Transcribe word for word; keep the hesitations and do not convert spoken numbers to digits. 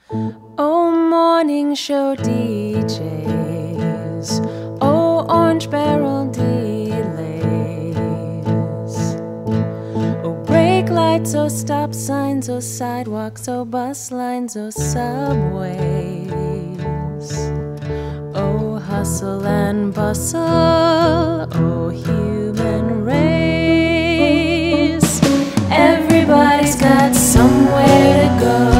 Oh, morning show D Js. Oh, orange barrel delays. Oh, brake lights, oh, stop signs, oh, sidewalks, oh, bus lines, oh, subways. Oh, hustle and bustle, oh, human race. Everybody's got somewhere to go.